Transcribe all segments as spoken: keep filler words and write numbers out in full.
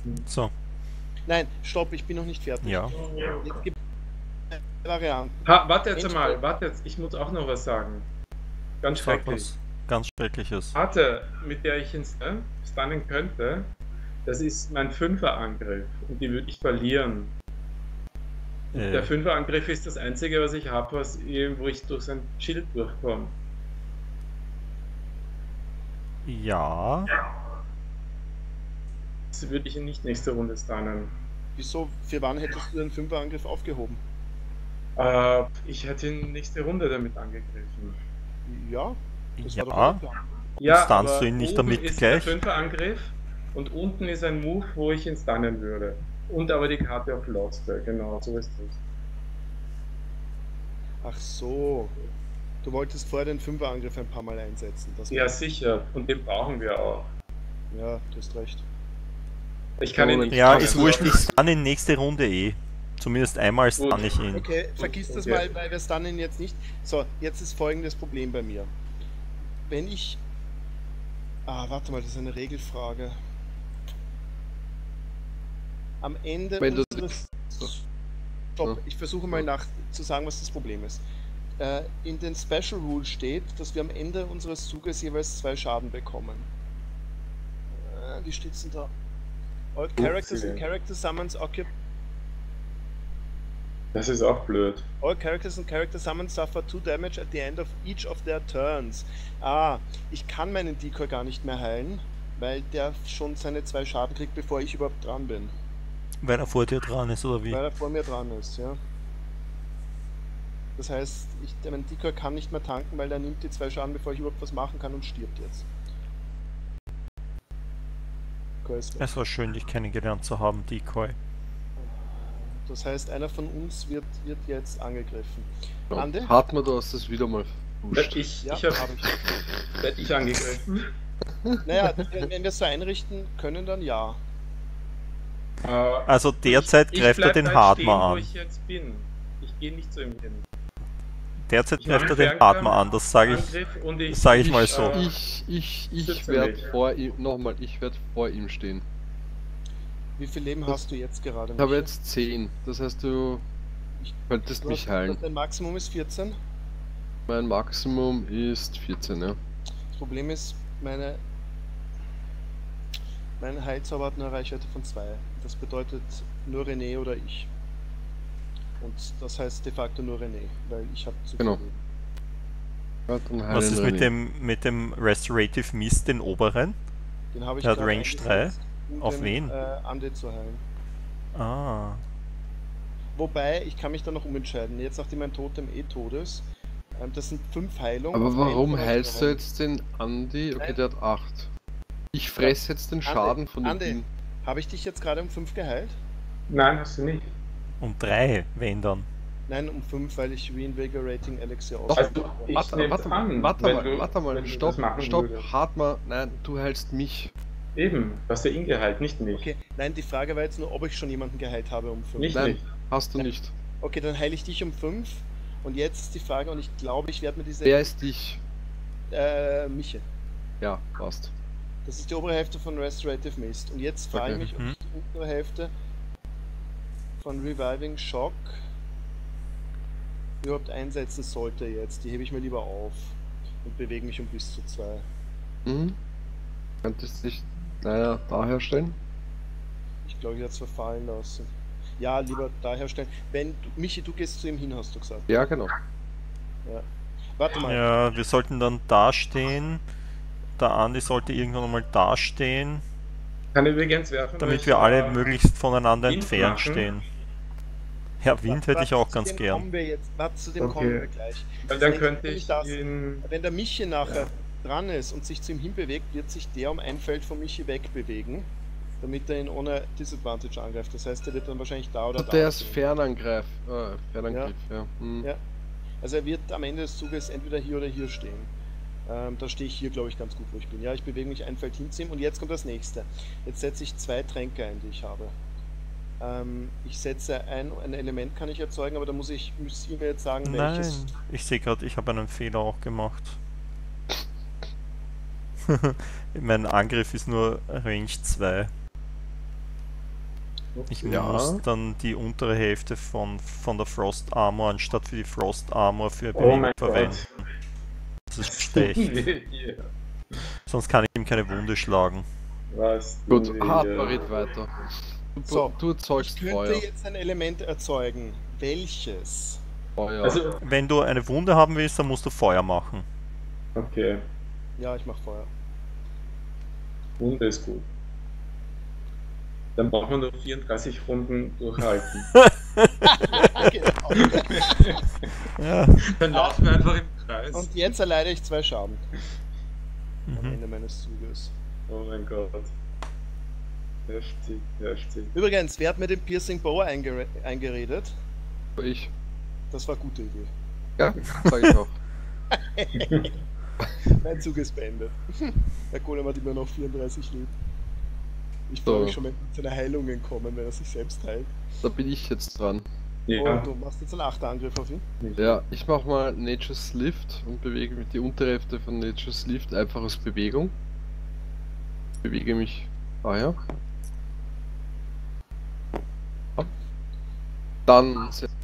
So. Nein, stopp, ich bin noch nicht fertig. Ja. Jetzt gibt es Varianten. Ha, warte jetzt einmal, warte jetzt, ich muss auch noch was sagen. Ganz Sag schrecklich. was ganz Schreckliches. Karte, mit der ich ihn äh, stunnen könnte, das ist mein Fünfer-Angriff und die würde ich verlieren. Äh, Der Fünfer-Angriff ist das einzige, was ich habe, was wo ich durch sein Schild durchkomme. ja. Das würde ich ihn nicht nächste Runde stunnen. Wieso? Für wann hättest du den Fünferangriff aufgehoben? Äh, ich hätte ihn nächste Runde damit angegriffen. Ja, das Ja. war doch der Plan. Ja, Stunst aber du ihn nicht oben damit ist gleich? der Fünfer-Angriff und unten ist ein Move, wo ich ihn stunnen würde. Und aber die Karte auf Loste, genau, so ist das. Ach so. Du wolltest vorher den Fünferangriff ein paar Mal einsetzen. Das Ja, sicher. Und den brauchen wir auch. Ja, du hast recht. Ich kann ihn nicht Ja, stunnen. ist wurscht, ich stun ihn nächste Runde eh. Zumindest einmal Gut. stun ich ihn. Okay, vergiss das Okay. mal, weil wir stunnen jetzt nicht. So, jetzt ist folgendes Problem bei mir. Wenn ich... Ah, warte mal, das ist eine Regelfrage. Am Ende Wenn du- unseres... Stopp, ich versuche mal nach zu sagen, was das Problem ist. Äh, in den Special Rule steht, dass wir am Ende unseres Zuges jeweils zwei Schaden bekommen. Äh, wie steht's denn da? All characters and character summons occupy... Das ist auch blöd. All characters and character summons suffer two damage at the end of each of their turns. Ah, ich kann meinen Decoy gar nicht mehr heilen, weil der schon seine zwei Schaden kriegt, bevor ich überhaupt dran bin. Weil er vor dir dran ist, oder wie? Weil er vor mir dran ist, ja. Das heißt, ich, mein Decoy kann nicht mehr tanken, weil er nimmt die zwei Schaden, bevor ich überhaupt was machen kann und stirbt jetzt. Decoy ist weg. Es war schön, dich kennengelernt zu haben, Decoy. Das heißt, einer von uns wird, wird jetzt angegriffen. Ande? Hartmann, du hast es wieder mal Werd ich, Ja, ich hab, habe ich. werd ich angegriffen. Naja, wenn wenn wir es so einrichten können, dann ja. Äh, Also derzeit ich greift er bleib den da Hartmann stehen, wo an. ich jetzt bin. Ich gehe nicht zu ihm hin. Derzeit Ich mache greift er den Fernkampf, Hartmann an, das sage ich, Angriff und ich, sag ich mal so. äh, Ich, ich, ich Schütze werde mich. vor ihm, nochmal, ich werde vor ihm stehen. Wie viel Leben hast du jetzt gerade? Ich habe Michi? jetzt zehn, das heißt, du Ich- könntest Du mich hast- heilen. Dein Maximum ist vierzehn. Mein Maximum ist vierzehn, ja. Das Problem ist, meine mein Heilzauber hat eine Reichweite von zwei. Das bedeutet nur René oder ich. Und das heißt de facto nur René, weil ich habe zu viel Genau. Leben. Ja, dann Was heilen ist wir mit ihn. dem, mit dem Restorative Mist, den oberen? Den habe ich Der hat gerade Range drei? eingesetzt, um Auf den, wen? Äh, Ande zu heilen. Ah. Wobei, ich kann mich dann noch umentscheiden. Jetzt, nachdem mein Totem eh tot ist, ähm, das sind fünf Heilungen. Aber auf einen warum von euch heilst du heilen. jetzt den Andi? Okay, Nein. der hat acht. Ich fresse jetzt den Schaden von dem Ande, Ding. habe ich dich jetzt gerade um fünf geheilt? Nein, hast du nicht. Um drei, wenn dann. Nein, um fünf, weil ich Reinvigorating Elixir Doch. aus. Also, ich Warte, nehm's warte, an, warte wenn mal, du- warte mal, wenn du stopp, das machen stopp, würdest. Hartmann, nein, du heilst mich. Eben, du hast ja ihn geheilt, nicht mich. Okay, nein, die Frage war jetzt nur, ob ich schon jemanden geheilt habe um fünf. Nicht Nein, mich. hast du nicht. Okay, dann heile ich dich um fünf. Und jetzt ist die Frage, und ich glaube, ich werde mir diese. Wer ist dich? Äh, Miche. Ja, passt. Das ist die obere Hälfte von Restorative Mist. Und jetzt frage Okay. ich mich, ob Mhm. ich die untere Hälfte von Reviving Shock überhaupt einsetzen sollte jetzt. Die hebe ich mir lieber auf und bewege mich um bis zu zwei. Mhm. Könntest dich, naja, daher stellen? Ich glaube, ich werde es verfallen lassen. Ja, lieber daher stellen. Wenn du, Michi, du gehst zu ihm hin, hast du gesagt. Ja, genau. Warte mal. Ja, wir sollten dann dastehen. Der Andi sollte irgendwann mal dastehen, Kann übrigens werfen. weil damit ich, wir alle äh, möglichst voneinander Wind entfernt machen. stehen. Ja, Wind hätte ich auch zu ganz dem gern. Kommen wir jetzt. Warte, zu dem Okay. kommen wir gleich. Weil Das dann nächste könnte ist nämlich ich das. ihn. Wenn der Michi nachher dran ist und sich zu ihm hinbewegt, wird sich der um ein Feld von Michi wegbewegen, damit er ihn ohne Disadvantage angreift. Das heißt, er wird dann wahrscheinlich da oder Und da. der ist stehen. Fernangreif. Äh, Fernangriff, ja. Hm. Ja. Also er wird am Ende des Zuges entweder hier oder hier stehen. Ähm, da stehe ich hier, glaube ich, ganz gut, wo ich bin. Ja, ich bewege mich ein Feld hinziehen und jetzt kommt das nächste. Jetzt setze ich zwei Tränke ein, die ich habe. Ähm, ich setze ein, ein Element kann ich erzeugen, aber da muss ich, müsst ihr mir jetzt sagen, welches. Nein, ich sehe gerade, ich habe einen Fehler auch gemacht. Mein Angriff ist nur Range zwei. Ich Okay. Ja. muss dann die untere Hälfte von, von der Frost Armor anstatt für die Frost Armor für Oh Bewegung mein verwenden. Gott. Das ist Was tun schlecht. wir hier? Sonst kann ich ihm keine Wunde schlagen. Was tun Gut, wir Harper hier? red weiter. Du, So, du Ich erzeugst könnte Feuer. jetzt ein Element erzeugen. Welches? Feuer. Also, Wenn du eine Wunde haben willst, dann musst du Feuer machen. okay. Ja, ich mach Feuer. Runde ist gut. Dann brauchen wir nur vierunddreißig Runden durchhalten. Genau. Ja. Dann laufen wir einfach im Kreis. Und jetzt erleide ich zwei Schaden am Mhm. Ende meines Zuges. Oh mein Gott. Heftig, heftig. Übrigens, wer hat mir den Piercing Bow eingere eingeredet? Ich. Das war eine gute Idee. Ja, sag ich auch. Mein Zug ist beendet. Der Golem hat immer noch vierunddreißig Leben. Ich So. freue mich schon, wenn wir zu einer Heilung kommen, wenn er sich selbst heilt. Da bin ich jetzt dran. Ja. Und du machst jetzt einen Achterangriff auf ihn. Ja, ich mach mal Nature's Lift und bewege mich die untere Hälfte von Nature's Lift einfach aus Bewegung. Bewege mich daher. Dann setze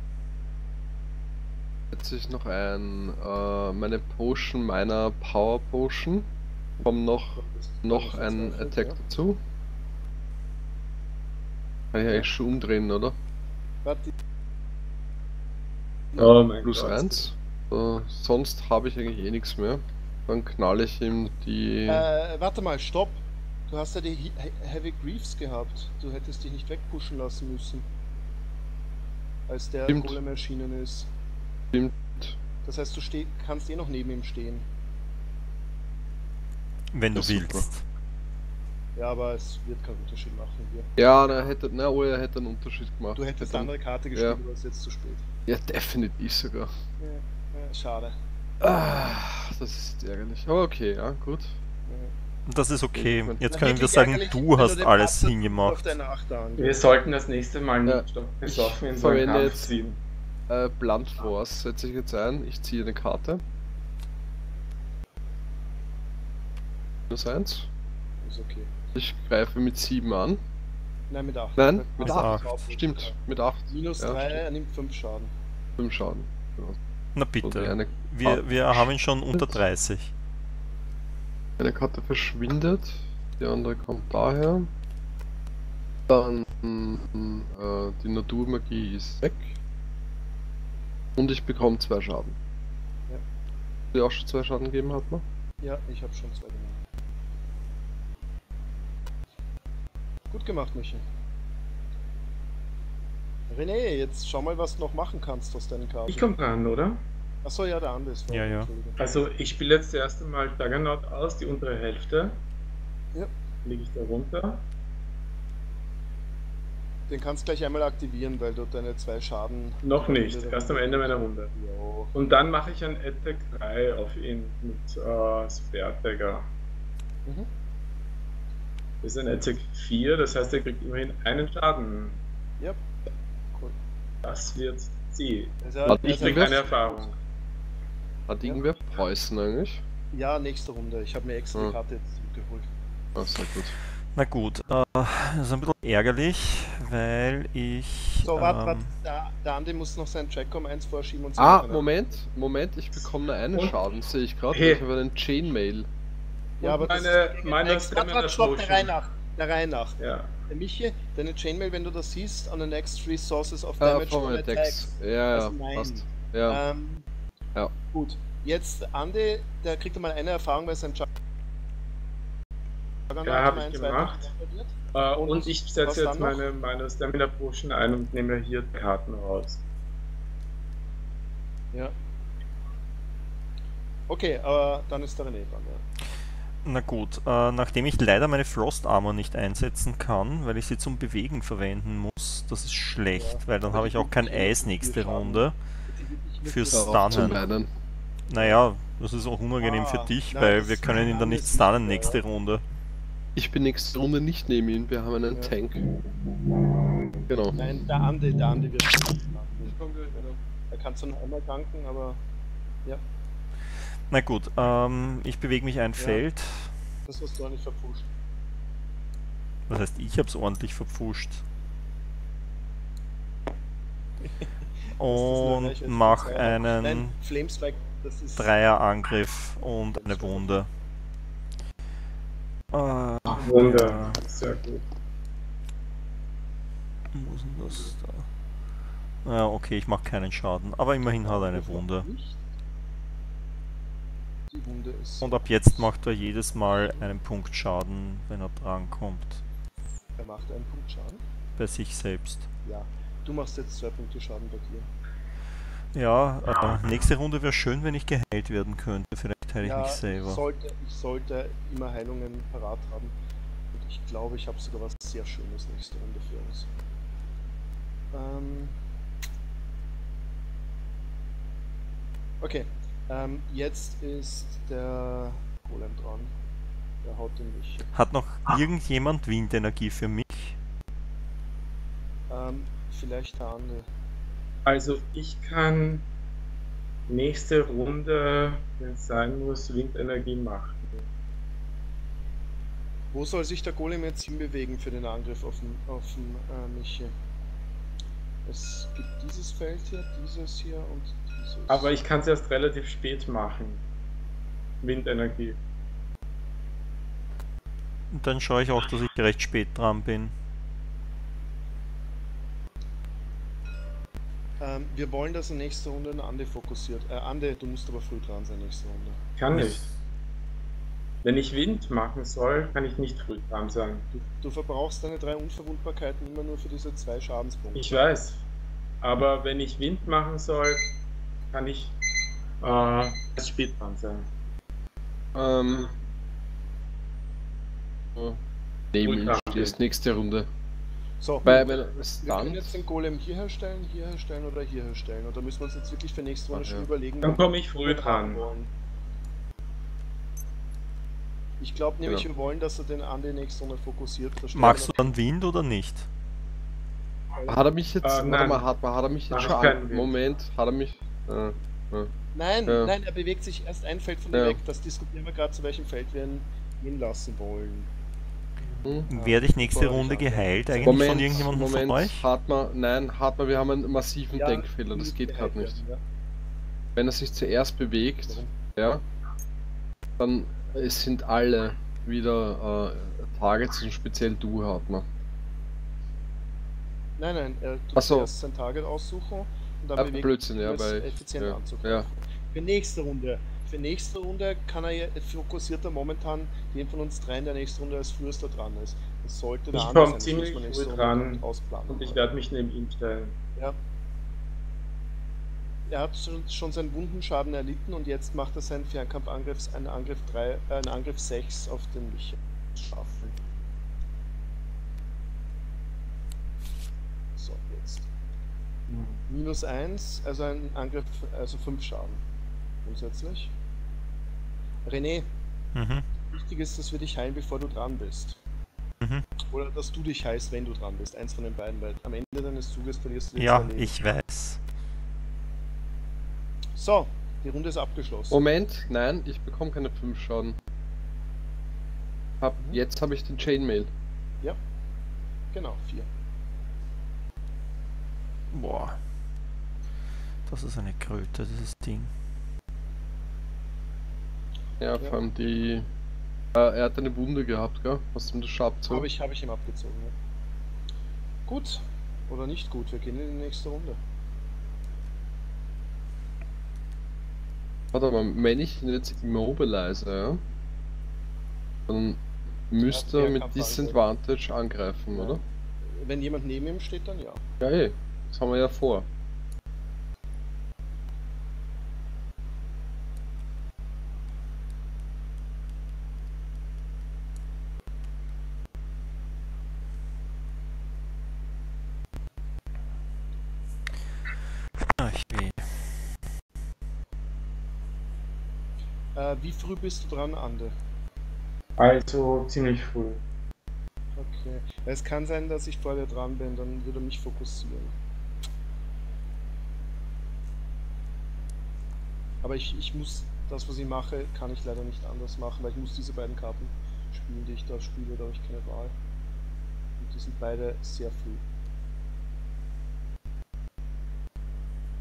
ich noch ein, äh, meine Potion, meiner Power Potion. Kommt noch, noch ein Attack dazu. Kann ich eigentlich schon umdrehen, oder? Warte. Oh mein Plus Gott. eins. So, sonst habe ich eigentlich eh nichts mehr. Dann knall ich ihm die. Äh, warte mal, stopp. Du hast ja die He He- Heavy Griefs gehabt. Du hättest dich nicht wegpushen lassen müssen. Als der Stimmt. Golem erschienen ist. Stimmt. Das heißt, du steh kannst eh noch neben ihm stehen. Wenn du Das ist super. willst. Ja, aber es wird keinen Unterschied machen hier. Ja, er hätte, na, oh, er hätte einen Unterschied gemacht. Du hättest Hätte- eine andere Karte gespielt, Ja. aber es ist jetzt zu spät. Ja, definitiv sogar. Ja, ja, schade. Ah, das ist ärgerlich. Aber okay, ja, gut. Ja. Das ist okay. Jetzt Na, können wir wirklich sagen, ärgerlich, du wenn hast den alles Patzer Auf hingemacht. deine Achterangriff. Wir sollten das nächste Mal Ja, nicht stock ich besoffen in so einen verwende Kampf jetzt- ziehen. Äh, Blunt Force setze ich jetzt ein. Ich ziehe eine Karte. Minus eins. Ist okay. Ich greife mit sieben an. Nein, mit acht. Nein, Mit mit acht. Stimmt, mit acht. Minus Ja, drei, stimmt. er nimmt fünf Schaden. fünf Schaden. Genau. Na Und bitte. eine, Wir, wir haben ihn schon unter dreißig. eine Karte verschwindet. Die andere kommt daher. Dann äh, die Naturmagie ist weg. Und ich bekomme zwei Schaden. Ja. Die auch schon zwei Schaden gegeben hat, ne? Ja, ich habe schon zwei genommen. Gut gemacht, Michi. René, jetzt schau mal, was du noch machen kannst aus deinen Karten. Ich komme dran, oder? Achso, ja, der andere ist. Ja, ja. Entschuldigung. Also ich spiele jetzt das erste Mal Juggernaut aus, die untere Hälfte. Ja. Lege ich da runter. Den kannst du gleich einmal aktivieren, weil du deine zwei Schaden. Noch nicht, erst am Ende meiner Runde. Jo. Und dann mache ich ein Attack drei auf ihn mit äh, Spear Dagger. Mhm. Das ist ein Attack vier, das heißt, er kriegt immerhin einen Schaden. Ja. Cool. Das wird sie. Also, Hat also- ich Ich krieg keine Erfahrung. Hat Ja. irgendwer Preußen eigentlich? Ja, nächste Runde. Ich habe mir extra die Hm. Karte jetzt zurückgeholt. Ah, sehr gut. Na gut, äh, das ist ein bisschen ärgerlich, weil ich. So, warte, ähm, warte. Der, der Andi muss noch seinen Track um eins vorschieben und so. Ah, weiter. Moment, Moment, ich bekomme nur einen Und- Schaden, sehe ich gerade. Hey. Ich habe einen Chainmail. Ja, aber Und das meine- ist meine Next- warte, warte, stopp, der Stamina Reihe nach. Der Reihe nach. Ja. Der Michi, deine Chainmail, wenn du das siehst, on the next three sources of Ah, damage von or meinen attacks. Decks. Ja, ja, Also nein. passt. Ja. Ähm, Ja. Gut. Jetzt Andi, der kriegt einmal eine Erfahrung, weil sein Juggernaut Ja, hab um ich eins gemacht. weiter wird. Äh, Und und, ich was setze dann jetzt noch? meine, meine Stamina Potion ein und nehme hier Karten raus. Ja. Okay, aber dann ist der René dran, ja. Na gut, äh, nachdem ich leider meine Frost Armor nicht einsetzen kann, weil ich sie zum Bewegen verwenden muss, das ist schlecht, Ja, weil dann aber habe die ich auch kein tut nicht Eis viel nächste Schaden. Runde. Die wird nicht Fürs wirklich- Darauf zum Stunnen. Meinen. Naja, das ist auch unangenehm für Ah, dich, nein, weil das wir ist können ihn dann alles nicht stunnen nicht, nächste ja. Runde. Ich bin nächste Runde nicht neben ihm, wir haben einen Ja. Tank. Genau. Nein, der Andi, der Andi wird nicht danken. Er kann zwar noch einmal danken, aber Na gut, ähm, ich bewege mich ein Ja. Feld. das hast du auch nicht verpfuscht. Das heißt, ich habe es ordentlich verpfuscht. und erreiche, als mach ich Zweier habe. Nein, einen Flamestrike, das ist. Dreierangriff und eine Wunde. Äh, Wunder. ja. Sehr gut. Wo ist denn das da? Ja, okay, ich mache keinen Schaden, aber immerhin hat er eine Angriff Wunde. macht nicht. Die Wunde ist. Und ab jetzt macht er jedes Mal einen Punkt Schaden, wenn er drankommt. Er macht einen Punkt Schaden. Bei sich selbst. Ja. Du machst jetzt zwei Punkte Schaden bei dir. Ja, äh, nächste Runde wäre schön, wenn ich geheilt werden könnte. Vielleicht heile ich Ja, mich ich selber. sollte, ich sollte immer Heilungen parat haben. Und ich glaube, ich habe sogar was sehr Schönes nächste Runde für uns. Ähm okay, ähm, jetzt ist der Golem dran. Der haut den mich. Hat noch irgendjemand Windenergie für mich? Ähm, vielleicht der andere. Also ich kann nächste Runde, wenn es sein muss, Windenergie machen. Wo soll sich der Golem jetzt hinbewegen für den Angriff auf den, auf den äh, Michi? Es gibt dieses Feld hier, dieses hier und dieses. Aber ich kann es erst relativ spät machen. Windenergie. Und dann schaue ich auch, dass ich recht spät dran bin. Ähm, wir wollen, dass er nächste Runde in Ande fokussiert. Äh, Ande, du musst aber früh dran sein nächste Runde. Kann nicht. Wenn ich Wind machen soll, kann ich nicht früh dran sein. Du, du verbrauchst deine drei Unverwundbarkeiten immer nur für diese zwei Schadenspunkte. Ich weiß. Aber wenn ich Wind machen soll, kann ich äh, erst spät dran sein. Ähm. Oh. Neben ihm Ultra. stehst, nächste Runde. So, Bei meiner wir können Stunt. jetzt den Golem hier herstellen, hier herstellen oder hier herstellen. Oder müssen wir uns jetzt wirklich für nächste Runde Ach, schon ja. überlegen, Dann wo komme ich wir früh dran. wollen. Ich glaube nämlich, Genau. wir wollen, dass er den Ande nächste Runde fokussiert. Da stellen Magst du wir dann Wind oder nicht? Hat er mich jetzt. Äh, warte nein. mal, hat, hat er mich Mach jetzt ich schon keinen an. Wind. Moment, hat er mich. Äh, äh. noch... Nein, Ja. nein, er bewegt sich erst ein Feld von dir Ja. weg. Das diskutieren wir gerade, zu welchem Feld wir ihn gehen lassen wollen. Hm? Werde ich nächste Bevor ich Runde anfange. geheilt eigentlich Moment, von irgendjemandem Moment, von euch? hat man, nein, hat man, wir haben einen massiven Ja, Denkfehler, das nicht geht geheilt gerade nicht. werden, ja. Wenn er sich zuerst bewegt, Warum? ja, dann es sind alle wieder äh, Targets und speziell du hat man. Nein, nein, er tut Ach so. zuerst sein Target aussuchen und dann Ah, bewegt Blödsinn, ja, um es weil- effizient ja, anzugreifen. ja. Für nächste Runde. Für nächste Runde kann er ja, fokussiert er momentan den von uns dreien, der nächste Runde als frühester dran ist. Das sollte der Ich andere komm sein, das ziemlich muss man früh nächste Runde dran ausplanen. Und ich werde mich neben ihn stellen. Ja. Er hat schon, schon seinen Wundenschaden erlitten und jetzt macht er seinen Fernkampfangriff, einen Angriff drei, äh, einen Angriff sechs auf den Micha schaffen. So, jetzt. Minus eins, also ein Angriff, also fünf Schaden. Grundsätzlich. René, Mhm. wichtig ist, dass wir dich heilen, bevor du dran bist. Mhm. Oder dass du dich heilst, wenn du dran bist. Eins von den beiden, weil am Ende deines Zuges verlierst du die Ja, zwei Leben. ich weiß. So, die Runde ist abgeschlossen. Moment, nein, ich bekomme keine fünf Schaden. Hab, Mhm. Jetzt habe ich den Chainmail. Genau, vier. Boah. Das ist eine Kröte, dieses Ding. Ja, Ja. vor allem die. Äh, er hat eine Wunde gehabt, gell? Hast du ihm das Schab zu? Habe ich, hab ich ihm abgezogen. Ja. Gut. Oder nicht gut, wir gehen in die nächste Runde. Warte mal, wenn ich ihn jetzt immobilise, ja? Dann müsste Ja, er der mit Kampf Disadvantage angreifen, Ja. oder? Wenn jemand neben ihm steht, dann ja. Ja, eh. Das haben wir ja vor. Ah, ich weh. Äh, wie früh bist du dran, Ande? Also ziemlich früh. Okay. Es kann sein, dass ich vor dir dran bin, dann würde er mich fokussieren. Aber ich, ich muss, das was ich mache, kann ich leider nicht anders machen, weil ich muss diese beiden Karten spielen, die ich da spiele, da habe ich keine Wahl. Und die sind beide sehr früh.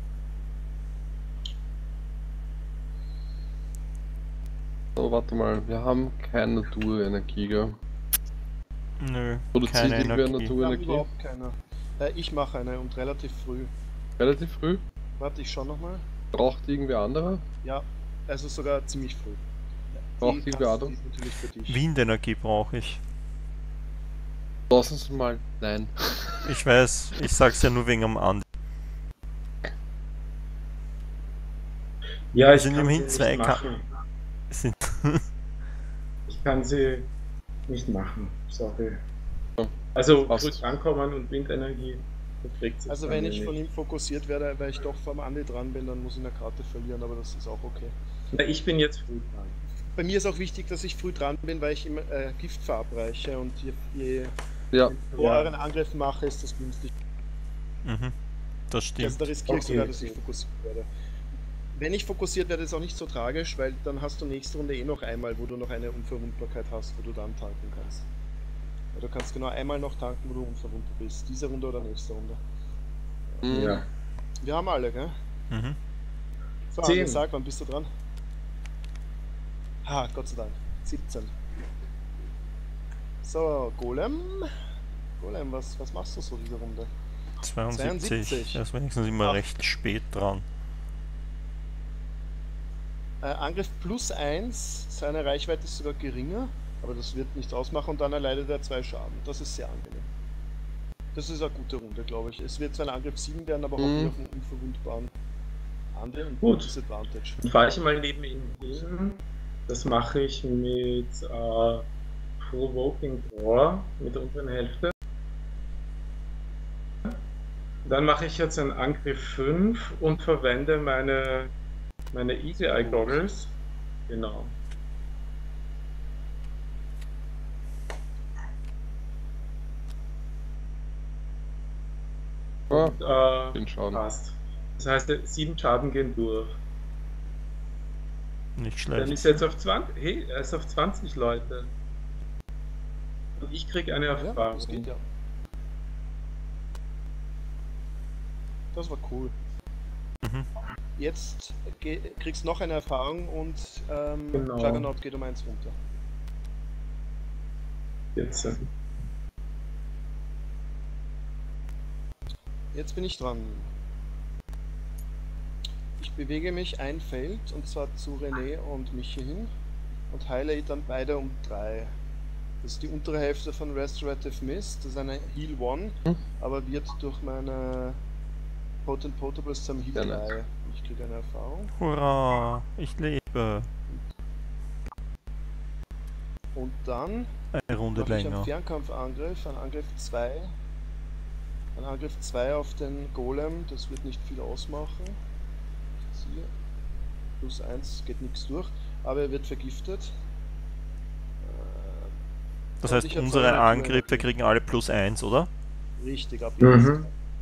So, warte mal, wir haben keine Naturenergie, gell? Nö, Produziert keine irgendwer Energie. Wir haben Naturenergie? überhaupt keine. Äh, ich mache eine und relativ früh. Relativ früh? Warte, ich schau nochmal. Braucht irgendwer anderer? Ja, also sogar ziemlich früh. Braucht Die irgendwer kannst- anderer? die ist natürlich für dich. Windenergie brauche ich. Lassen Sie mal. Nein. Ich weiß, ich sag's ja nur wegen am Andi. Ja, ich sind kann sie immerhin nicht zwei Ka- machen. Sind Ich kann sie nicht machen, sorry. Ja, Also passt. früh drankommen und Windenergie, das kriegt sie Also bei wenn mir ich von nicht. ihm fokussiert werde, weil ich doch vom Andi dran bin, dann muss ich eine Karte verlieren, aber das ist auch okay. Na, ich bin jetzt früh dran. Bei mir ist auch wichtig, dass ich früh dran bin, weil ich immer äh, Gift verabreiche und je, je Ja, vor Ja. euren Angriff mache, ist das günstig. Mhm, das Also stimmt. da riskiere ich Okay. sogar, dass ich fokussiert werde. Wenn ich fokussiert werde, ist auch nicht so tragisch, weil dann hast du nächste Runde eh noch einmal, wo du noch eine Unverwundbarkeit hast, wo du dann tanken kannst. Ja, du kannst genau einmal noch tanken, wo du unverwundbar bist. Diese Runde oder nächste Runde. mhm. Ja. Wir haben alle, gell? Mhm. So, Zehn. Andi, sag, wann bist du dran? Ha, Gott sei Dank. siebzehn. So, Golem. Golem, was, was machst du so diese Runde? zweiundsiebzig. zweiundsiebzig. Er ist wenigstens immer Ach. recht spät dran. Äh, Angriff plus eins, seine Reichweite ist sogar geringer, aber das wird nichts ausmachen und dann erleidet er zwei Schaden. Das ist sehr angenehm. Das ist eine gute Runde, glaube ich. Es wird zwar ein Angriff sieben werden, aber Mhm. hoffentlich auf einen unverwundbaren Andi und Gut. Disadvantage. Dann fahre ich mal neben ihn hin. Das mache ich mit äh, Provoking Draw mit der unteren Hälfte. Dann mache ich jetzt einen Angriff fünf und verwende meine, meine Easy Eye Goggles. Genau. Ah, Und, äh, den Schaden. passt. Das heißt, sieben Schaden gehen durch. Nicht Dann schlecht. ist er jetzt auf zwanzig. Hey, er ist auf zwanzig Leute. Und ich kriege eine Ja, Erfahrung. das geht ja. Das war cool. Mhm. Jetzt ge- kriegst noch eine Erfahrung und ähm, Genau. Juggernaut geht um eins runter. Jetzt, äh, Jetzt bin ich dran. Ich bewege mich ein Feld und zwar zu René und Michi hin und heile dann beide um drei. Das ist die untere Hälfte von Restorative Mist, das ist eine Heal eins, Hm. aber wird durch meine Potent Potables zum Heal Sehr drei. nett. Ich kriege eine Erfahrung. Hurra, ich lebe. Und dann Eine Runde mache ich einen länger. Fernkampfangriff, einen Angriff zwei. Ein Angriff zwei auf den Golem, das wird nicht viel ausmachen. Ich ziehe. Plus eins geht nichts durch, aber er wird vergiftet. Äh, Das und heißt, ich hab unsere zweimal Angriffe Naturenergie. kriegen alle plus eins, oder? Richtig, ab Mhm. jetzt.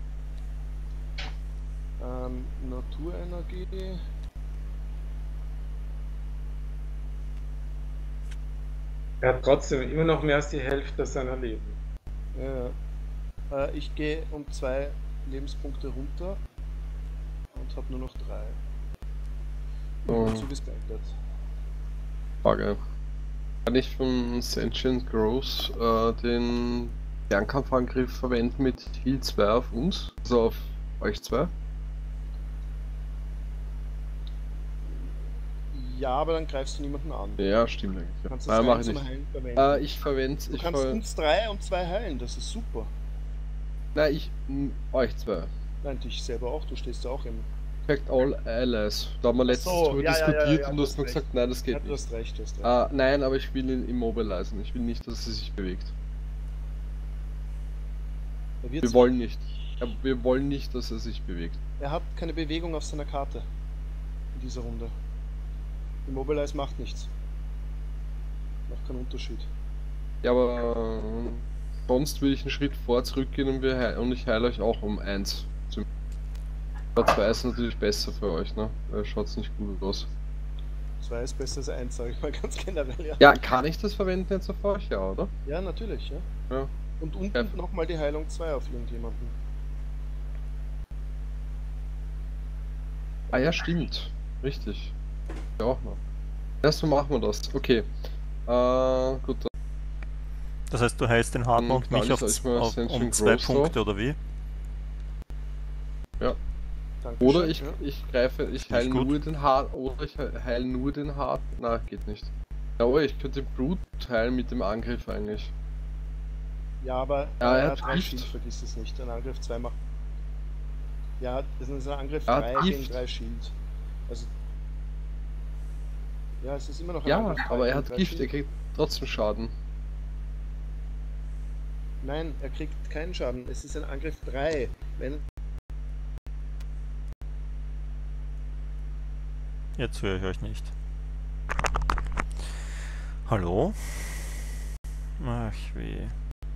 Ähm, Naturenergie. er hat trotzdem immer noch mehr als die Hälfte seiner Leben. Ja, ja. Äh, ich gehe um zwei Lebenspunkte runter und habe nur noch drei. Oh. Der Zug ist beendet. Frage. Kann ich von Sentient Growth äh, den Fernkampfangriff verwenden mit Heal zwei auf uns? Also auf euch zwei? Ja, aber dann greifst du niemanden an. Ja, stimmt eigentlich. Du kannst Ja. das Äh, rein mach ich zum nicht. Heilen verwenden. Äh, ich verwende Du ich kannst ver uns drei und zwei heilen, das ist super. Nein, ich m, euch zwei. Nein, dich selber auch, du stehst ja auch im. Protect all allies. Da haben wir letztens so, drüber ja, ja, ja, diskutiert ja, und du du hast hast mir recht. gesagt, nein, das Ja, geht du nicht. hast recht, du hast recht. Ah, nein, aber ich will ihn immobilisen. Ich will nicht, dass er sich bewegt. Er, wird Wir sich- wollen nicht. Ja, wir wollen nicht, dass er sich bewegt. er hat keine Bewegung auf seiner Karte in dieser Runde. Immobilize macht nichts. Macht keinen Unterschied. Ja, aber äh, sonst will ich einen Schritt vor zurückgehen und, wir heil- und ich heile euch auch um eins. Aber zwei ist natürlich besser für euch, ne? Weil schaut's nicht gut aus. zwei ist besser als eins, sage ich mal ganz generell. Ja, Ja, kann ich das verwenden jetzt auf euch, ja, oder? ja natürlich, ja. Ja. Und unten Ja. nochmal die Heilung zwei auf irgendjemanden. Ah ja, stimmt. Richtig. Ja auch noch. Ja, so machen wir das. Okay. Äh, gut. Das heißt, du heilst den Hartmann Hm, und mich klar, auf, soll ich mal auf, Ascension um zwei Growth Punkte, drauf? oder wie? Dankeschön, Oder ich, ja. ich greife, ich Ist heile gut. nur den Hart, oder ich heile nur den Hart. Na, geht nicht. Ja, aber ich könnte Blut heilen mit dem Angriff eigentlich. Ja, aber Ja, äh, er er hat hat drei Gift. Shield, vergiss es nicht. Ein Angriff zwei macht. Ja, das ist ein Angriff Er hat drei gegen Gift. drei Shield. Also. Ja, es ist immer noch ein Ja, Angriff drei aber er gegen hat drei Gift, er Shield. kriegt trotzdem Schaden. Nein, er kriegt keinen Schaden. Es ist ein Angriff drei. Wenn. Jetzt höre ich euch nicht. Hallo? Ach weh.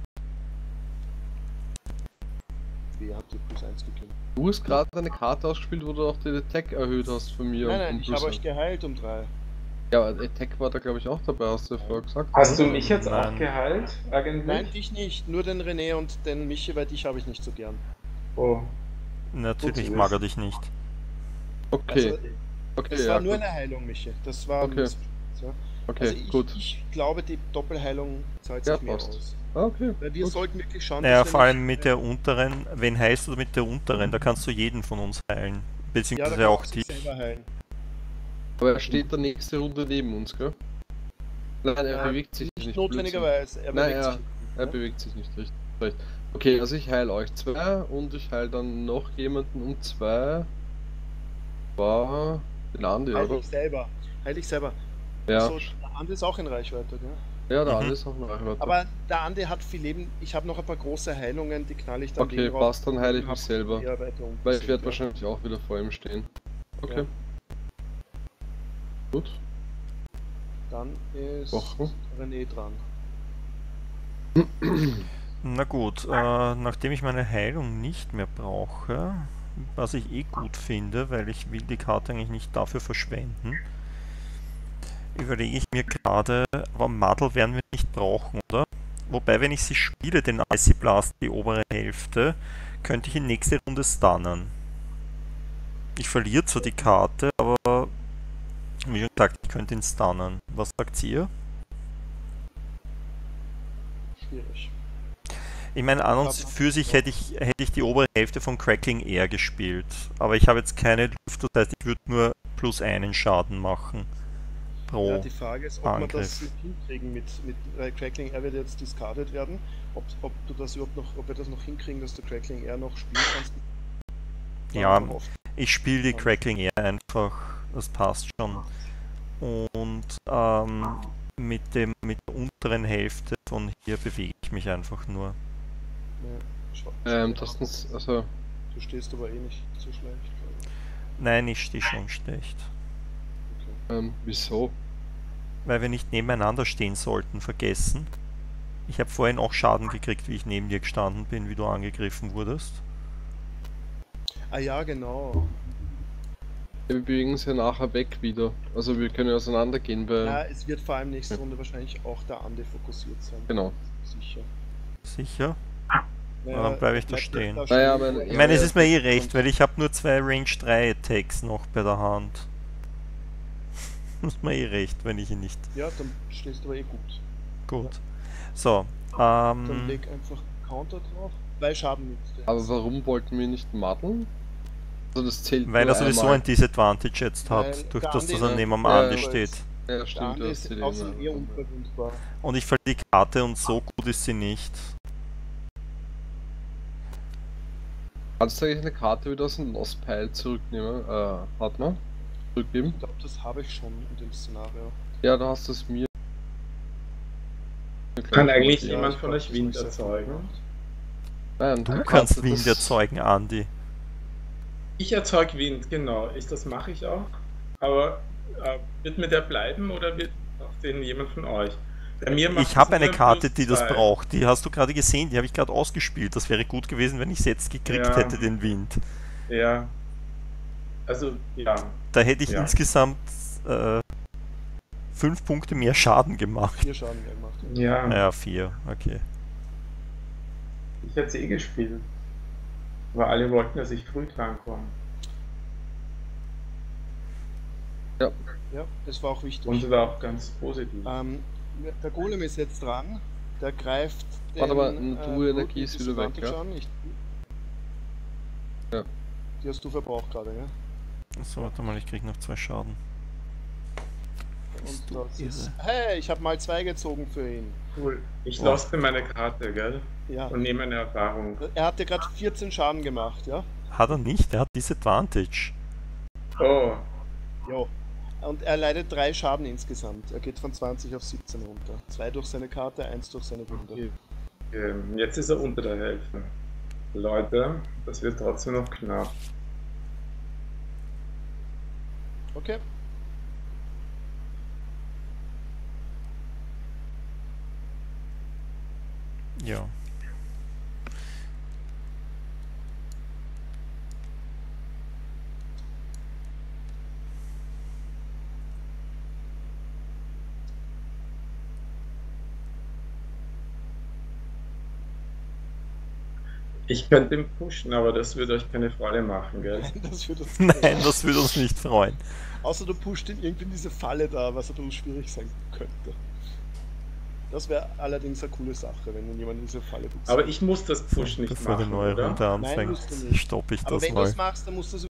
Wer hat dir plus eins gegeben? Du hast gerade eine Karte ausgespielt, wo du auch den Attack erhöht hast von mir. Nein, nein, um ich plus habe euch eins. geheilt um drei. Ja, aber Attack war da glaube ich auch dabei, hast du ja vorher gesagt. Hast du mich jetzt auch Nein. geheilt, eigentlich? Nein, dich nicht. Nur den René und den Michi, weil dich habe ich nicht so gern. Oh. Natürlich Gut zu mag er dich nicht. Okay, Also, okay, das ja, war nur gut. eine Heilung, Michi. Das war ein Okay. Missverständnis, ja. Okay, Also ich, gut. ich glaube, die Doppelheilung zahlt Ja, sich mehr passt. aus. Ah, okay. Weil wir gut. sollten wirklich schauen, Naja, dass wir vor allem nicht- mit der unteren, wen heilst du mit der unteren? Da kannst du jeden von uns heilen. ja, da Beziehungsweise kann auch man die. sich selber heilen. Aber er steht der nächste Runde neben uns, gell? Nein, er Ja, bewegt sich nicht nicht. notwendigerweise. Er Nein, bewegt ja, sich. Er bewegt sich nicht richtig. recht. Okay, also ich heile euch zwei und ich heile dann noch jemanden um zwei. War den Andi, Heil oder? dich selber. Heil dich selber. Ja, So, der Andi ist auch in Reichweite, gell? ja, der Mhm. Andi ist auch noch Reichweite. Aber der Andi hat viel Leben. Ich habe noch ein paar große Heilungen, die knall ich dann Okay, dem drauf passt, dann heile ich und mich hab selber. eher weiter unten Weil ich sind, werde ja. wahrscheinlich auch wieder vor ihm stehen. Okay. Ja. Gut. Dann ist Wochen. René dran. Na gut, äh, nachdem ich meine Heilung nicht mehr brauche, was ich eh gut finde, weil ich will die Karte eigentlich nicht dafür verschwenden, überlege ich mir gerade, aber Madel werden wir nicht brauchen, oder? Wobei, wenn ich sie spiele, den Icy Blast, die obere Hälfte, könnte ich in nächste Runde stunnen. Ich verliere zwar die Karte, aber wie schon gesagt, ich könnte ihn stunnen. Was sagt ihr? Schwierig. Ich meine, an und für sich hätte ich, hätte ich die obere Hälfte von Crackling Air gespielt. Aber ich habe jetzt keine Luft, das heißt, ich würde nur plus einen Schaden machen. Pro Ja, die Frage ist, ob wir Angriff. das mit hinkriegen mit, mit äh, Crackling Air wird jetzt discarded werden. Ob, ob du das überhaupt noch, ob wir das noch hinkriegen, dass du Crackling Air noch spielen kannst. Ja, Aber oft- ich spiele die Crackling Air einfach, das passt schon. Und ähm, mit, dem, mit der unteren Hälfte von hier bewege ich mich einfach nur. ja, schau- Ähm, das ist, also, Du stehst aber eh nicht so schlecht. glaube Nein, ich stehe schon schlecht. ich. Okay. ähm, wieso? Weil wir nicht nebeneinander stehen sollten, vergessen. Ich habe vorhin auch Schaden gekriegt, wie ich neben dir gestanden bin, wie du angegriffen wurdest. Ah ja, genau. Wir bewegen uns ja nachher weg wieder. Also wir können auseinandergehen, weil... Ja, es wird vor allem nächste Runde wahrscheinlich auch der Ande fokussiert sein. Genau. Sicher. Sicher? Naja, dann bleib ich da bleibt stehen. da Naja, stehen. aber- Ich meine, es ja, ist mir eh und- recht, weil ich habe nur zwei Range drei Attacks noch bei der Hand. Ist mir eh recht, wenn ich ihn nicht... Ja, dann stehst du aber eh gut. Gut. So, Dann ähm... leg einfach Counter drauf, weil Schaden nützt. Aber warum wollten wir nicht maddeln? Also das zählt weil nur er sowieso einmal. ein Disadvantage jetzt Weil hat, durch der das, Andi dass er dann- neben dem Ja, Andi ja, steht. Ja, Der stimmt, Ande du hast ist die außen Dinge. eher unverwundbar. Und ich verliere die Karte und so gut ist sie nicht. Kannst du eigentlich eine Karte wieder aus dem Lost Pile zurücknehmen? Äh, hat man? Zurückgeben? Ich glaube, das habe ich schon in dem Szenario. Ja, da hast du es mir. Kann eigentlich Ja, jemand ich von glaub, euch das Wind hab ich sehr viel erzeugen? gemacht. Nein, Du eine kannst Karte, Wind das- erzeugen, Andi. Ich erzeuge Wind, genau. Ich, das mache ich auch. Aber äh, wird mir der bleiben oder wird auch den jemand von euch? Bei mir macht Ich habe es eine nur Karte, plus die das zwei. braucht. Die hast du gerade gesehen, die habe ich gerade ausgespielt. Das wäre gut gewesen, wenn ich es jetzt gekriegt Ja. hätte, den Wind. Ja. Also, ja. Da hätte ich Ja. insgesamt äh, fünf Punkte mehr Schaden gemacht. Vier Schaden mehr gemacht. Ja. Naja, vier, okay. Ich hätte es eh gespielt. Aber alle wollten, dass ich früh drankomme. Ja, Ja, das war auch wichtig. Und war auch ganz positiv. Ähm, der Golem ist jetzt dran. Der greift den, Warte mal, äh, du Energie Roten ist wieder weg, Disadvantage ja? an. Ich, Ja. Die hast du verbraucht gerade, ja? So, warte mal, ich krieg noch zwei Schaden. Bist Und du das ist, irre? hey, ich habe mal zwei gezogen für ihn. Cool. Ich Oh. lasse mir meine Karte, gell? Ja. Und nehme eine Erfahrung. Er hat dir gerade vierzehn Schaden gemacht, ja? Hat er nicht, er hat Disadvantage. Oh, Jo. Und er leidet drei Schaden insgesamt. Er geht von zwanzig auf siebzehn runter. Zwei durch seine Karte, eins durch seine Wunde. okay. Ähm, Jetzt ist er unter der Hälfte. Leute, das wird trotzdem noch knapp. Okay. Ja. Ich könnte ihn pushen, aber das würde euch keine Freude machen, gell? Das würde uns Nein, das würde uns nicht freuen. Außer du pusht ihn irgendwie in diese Falle da, was ein bisschen schwierig sein könnte. Das wäre allerdings eine coole Sache, wenn ihn jemand in diese Falle buxiert. Aber ich muss das Push nicht Bevor die machen, neue oder? Runde Nein, anfängt, musst du nicht. stoppe ich Aber das wenn du mal. es machst, dann musst du es